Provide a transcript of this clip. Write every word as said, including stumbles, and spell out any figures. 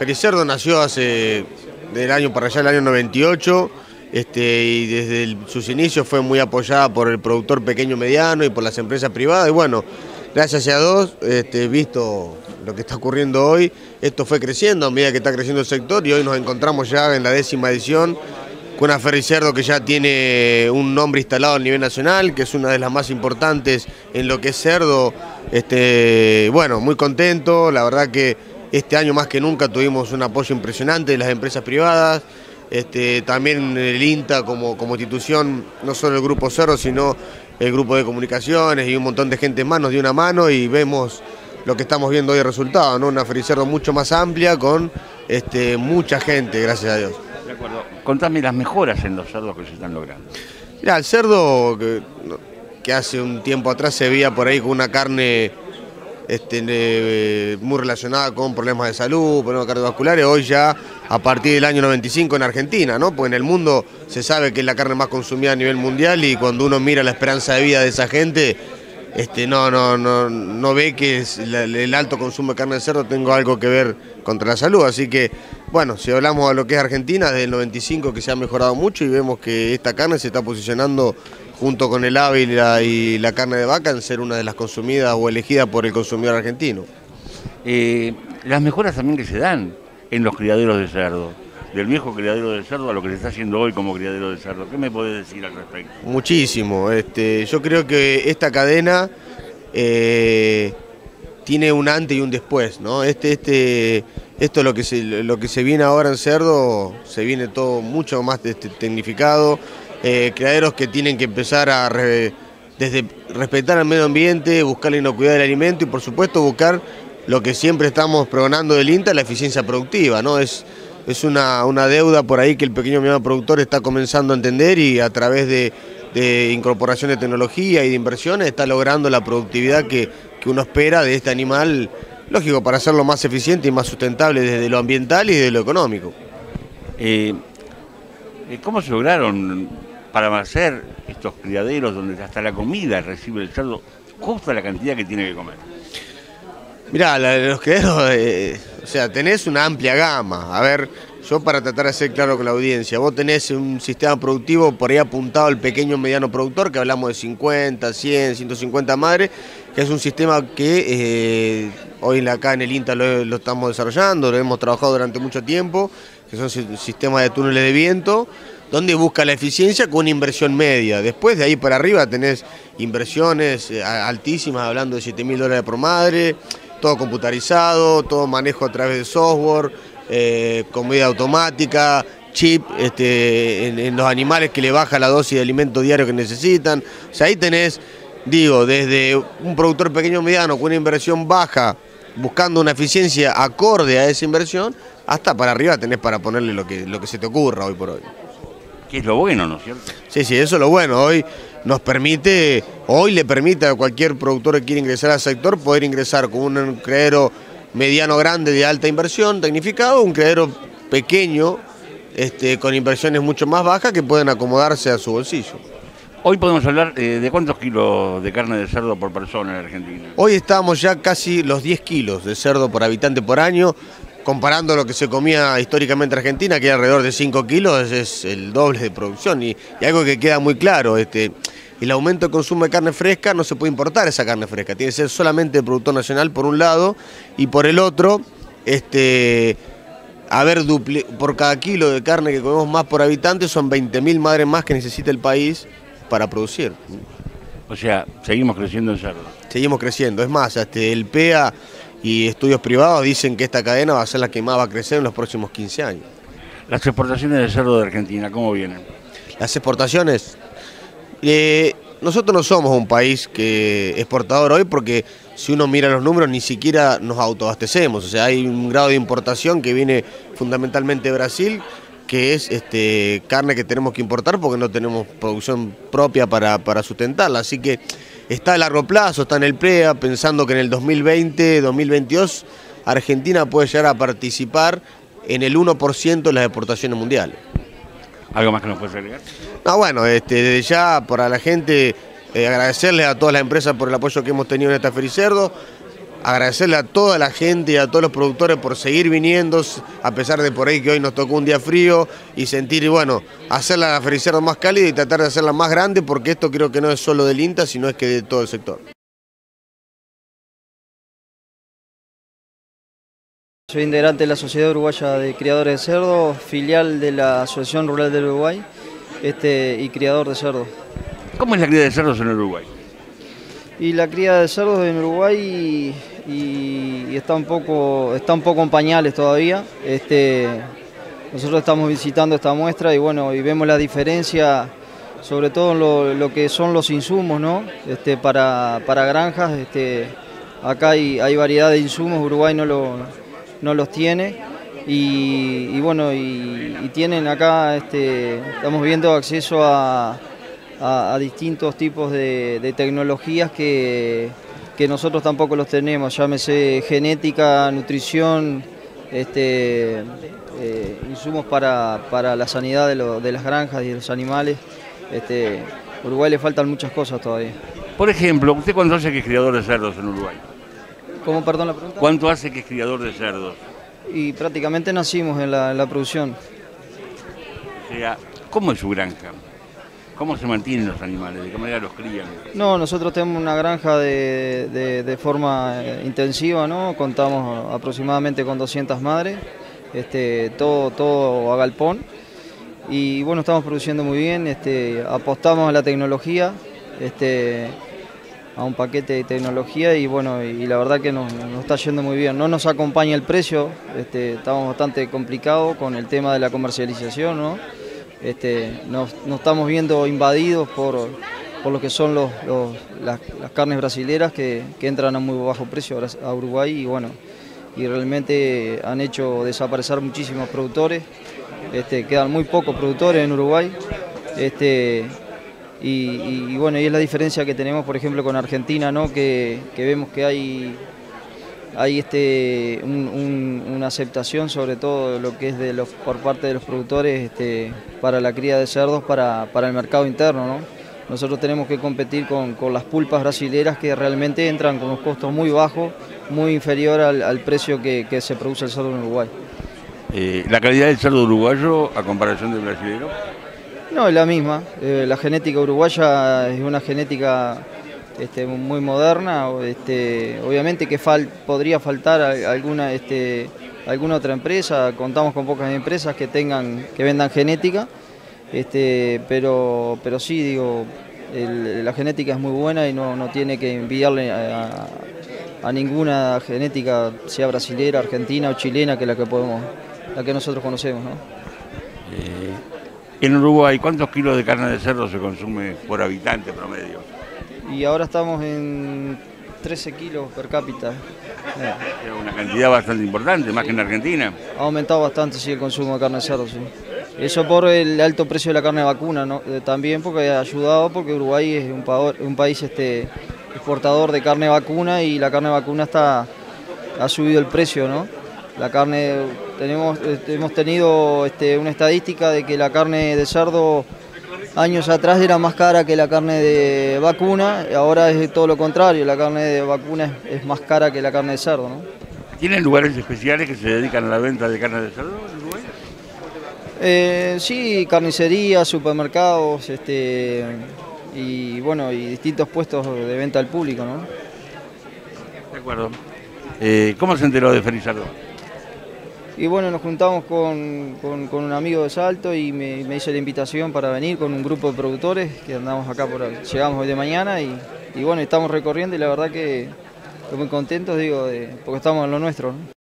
Fericerdo nació hace del año para allá, el año noventa y ocho, este, y desde el, sus inicios fue muy apoyada por el productor pequeño mediano y por las empresas privadas. Y bueno, gracias a Dios, este, visto lo que está ocurriendo hoy, esto fue creciendo a medida que está creciendo el sector y hoy nos encontramos ya en la décima edición con una Fericerdo que ya tiene un nombre instalado a nivel nacional, que es una de las más importantes en lo que es cerdo. Este, bueno, muy contento, la verdad que este año más que nunca tuvimos un apoyo impresionante de las empresas privadas, este, también el INTA como, como institución, no solo el Grupo Cerdo, sino el Grupo de Comunicaciones y un montón de gente más nos dio una mano y vemos lo que estamos viendo hoy el resultado, ¿no? Una Fericerdo mucho más amplia con este, mucha gente, gracias a Dios. De acuerdo. Contame las mejoras en los cerdos que se están logrando. Mirá, el cerdo que, que hace un tiempo atrás se veía por ahí con una carne Este, eh, muy relacionada con problemas de salud, problemas cardiovasculares, hoy ya a partir del año noventa y cinco en Argentina, ¿no? Pues en el mundo se sabe que es la carne más consumida a nivel mundial y cuando uno mira la esperanza de vida de esa gente, este, no, no, no, no ve que es la, el alto consumo de carne de cerdo tenga algo que ver contra la salud, así que bueno, si hablamos de lo que es Argentina, desde el noventa y cinco que se ha mejorado mucho y vemos que esta carne se está posicionando junto con el ave y la, y la carne de vaca en ser una de las consumidas o elegidas por el consumidor argentino. Eh, las mejoras también que se dan en los criaderos de cerdo, del viejo criadero de cerdo a lo que se está haciendo hoy como criadero de cerdo. ¿Qué me podés decir al respecto? Muchísimo. Este, yo creo que esta cadena eh, tiene un antes y un después, ¿no? Este, este, esto lo que se, lo que se viene ahora en cerdo, se viene todo mucho más este, tecnificado. Eh, criaderos que tienen que empezar a re, desde respetar el medio ambiente, buscar la inocuidad del alimento y por supuesto buscar lo que siempre estamos pregonando del INTA, la eficiencia productiva, ¿no? Es, es una, una deuda por ahí que el pequeño y mediano productor está comenzando a entender y a través de, de incorporación de tecnología y de inversiones está logrando la productividad que, que uno espera de este animal, lógico, para hacerlo más eficiente y más sustentable desde lo ambiental y desde lo económico. Eh, ¿Cómo se lograron para hacer estos criaderos donde hasta la comida recibe el cerdo, justa la cantidad que tiene que comer? Mirá, la, los criaderos, eh, o sea, tenés una amplia gama. A ver, yo para tratar de ser claro con la audiencia, vos tenés un sistema productivo por ahí apuntado al pequeño mediano productor, que hablamos de cincuenta, cien, ciento cincuenta madres, que es un sistema que eh, hoy acá en el INTA lo, lo estamos desarrollando, lo hemos trabajado durante mucho tiempo, que son sistemas de túneles de viento, donde busca la eficiencia con una inversión media. Después de ahí para arriba tenés inversiones altísimas, hablando de siete mil dólares por madre, todo computarizado, todo manejo a través de software, eh, comida automática, chip este, en, en los animales que le baja la dosis de alimento diario que necesitan. O sea, ahí tenés, digo, desde un productor pequeño o mediano con una inversión baja, buscando una eficiencia acorde a esa inversión, hasta para arriba tenés para ponerle lo que, lo que se te ocurra hoy por hoy. Que es lo bueno, ¿no es cierto? Sí, sí, eso es lo bueno. Hoy nos permite, hoy le permite a cualquier productor que quiera ingresar al sector poder ingresar con un criadero mediano grande de alta inversión, tecnificado, un criadero pequeño, este, con inversiones mucho más bajas que pueden acomodarse a su bolsillo. Hoy podemos hablar eh, de cuántos kilos de carne de cerdo por persona en Argentina. Hoy estamos ya casi los diez kilos de cerdo por habitante por año. Comparando lo que se comía históricamente en Argentina, que era alrededor de cinco kilos, es el doble de producción. Y, y algo que queda muy claro, este, el aumento de consumo de carne fresca, no se puede importar esa carne fresca, tiene que ser solamente de productor nacional por un lado, y por el otro, este, haber dupli por cada kilo de carne que comemos más por habitante, son veinte mil madres más que necesita el país para producir. O sea, seguimos creciendo en cerdo. Seguimos creciendo, es más, este, el P E A y estudios privados dicen que esta cadena va a ser la que más va a crecer en los próximos quince años. Las exportaciones de cerdo de Argentina, ¿cómo vienen? Las exportaciones, eh, nosotros no somos un país que exportador hoy porque si uno mira los números ni siquiera nos autoabastecemos, o sea, hay un grado de importación que viene fundamentalmente de Brasil, que es este, carne que tenemos que importar porque no tenemos producción propia para, para sustentarla, así que está a largo plazo, está en el P E A, pensando que en el dos mil veinte, dos mil veintidós Argentina puede llegar a participar en el uno por ciento de las exportaciones mundiales. ¿Algo más que nos puedes agregar? No, bueno, este, desde ya para la gente eh, agradecerles a todas las empresas por el apoyo que hemos tenido en esta Fericerdo. agradecerle a toda la gente y a todos los productores por seguir viniendo, a pesar de por ahí que hoy nos tocó un día frío, y sentir, y bueno, hacer la Feria del Cerdo más cálida y tratar de hacerla más grande, porque esto creo que no es solo del INTA, sino es que de todo el sector. Soy integrante de la Sociedad Uruguaya de Criadores de Cerdo, filial de la Asociación Rural del Uruguay este, y criador de cerdo. ¿Cómo es la cría de cerdos en Uruguay? Y la cría de cerdos en Uruguay y, y está, un poco, está un poco en pañales todavía. Este, nosotros estamos visitando esta muestra y bueno, y vemos la diferencia, sobre todo en lo, lo que son los insumos, ¿no? Este, para, para granjas. Este, acá hay, hay variedad de insumos, Uruguay no lo... no los tiene y, y bueno y, y tienen acá este, estamos viendo acceso a, a, a distintos tipos de, de tecnologías que, que nosotros tampoco los tenemos, llámese genética, nutrición, este, eh, insumos para, para la sanidad de, lo, de las granjas y de los animales. Este, a Uruguay le faltan muchas cosas todavía. Por ejemplo, ¿usted cuánto hace que es criador de cerdos en Uruguay? ¿Cómo, perdón, la pregunta? ¿Cuánto hace que es criador de cerdos? Y prácticamente nacimos en la, en la producción. O sea, ¿cómo es su granja? ¿Cómo se mantienen los animales? ¿De qué manera los crían? No, nosotros tenemos una granja de, de, de forma intensiva, ¿no? Contamos aproximadamente con doscientas madres, este, todo, todo a galpón. Y bueno, estamos produciendo muy bien, este, apostamos a la tecnología, este, a un paquete de tecnología y bueno, y la verdad que nos, nos está yendo muy bien. No nos acompaña el precio, este, estamos bastante complicados con el tema de la comercialización, ¿no? Este, nos, nos estamos viendo invadidos por, por lo que son los, los, las, las carnes brasileras que, que entran a muy bajo precio a Uruguay y bueno, y realmente han hecho desaparecer muchísimos productores, este, quedan muy pocos productores en Uruguay. Este, Y, y, y bueno, y es la diferencia que tenemos, por ejemplo, con Argentina, ¿no? Que, que vemos que hay, hay este, un, un, una aceptación, sobre todo lo que es de los, por parte de los productores este, para la cría de cerdos, para, para el mercado interno, ¿no? Nosotros tenemos que competir con, con las pulpas brasileras que realmente entran con unos costos muy bajos, muy inferior al, al precio que, que se produce el cerdo en Uruguay. Eh, ¿La calidad del cerdo uruguayo a comparación del brasilero? No, es la misma. Eh, la genética uruguaya es una genética este, muy moderna. Este, obviamente que fal podría faltar alguna, este, alguna otra empresa. Contamos con pocas empresas que tengan, que vendan genética, este, pero, pero sí, digo, el, la genética es muy buena y no, no tiene que enviarle a, a ninguna genética, sea brasilera, argentina o chilena, que la que podemos, la que nosotros conocemos, ¿no? Eh... En Uruguay, ¿cuántos kilos de carne de cerdo se consume por habitante promedio? Y ahora estamos en trece kilos per cápita. Es una cantidad bastante importante, más que en Argentina. Ha aumentado bastante, sí, el consumo de carne de cerdo, sí. Eso por el alto precio de la carne de vacuna, ¿no? También porque ha ayudado, porque Uruguay es un, pa un país este, exportador de carne de vacuna y la carne de vacuna está, ha subido el precio, ¿no? La carne, tenemos, hemos tenido este, una estadística de que la carne de cerdo años atrás era más cara que la carne de vacuna, ahora es todo lo contrario, la carne de vacuna es, es más cara que la carne de cerdo, ¿no? ¿Tienen lugares especiales que se dedican a la venta de carne de cerdo en Uruguay? Eh, sí, carnicerías, supermercados, este, y bueno, y distintos puestos de venta al público, ¿no? De acuerdo. Eh, ¿Cómo se enteró de Ferizardo? Y bueno, nos juntamos con, con, con un amigo de Salto y me, me hizo la invitación para venir con un grupo de productores que andamos acá, por llegamos hoy de mañana y, y bueno, estamos recorriendo y la verdad que estoy muy contentos, digo, de, porque estamos en lo nuestro, ¿no?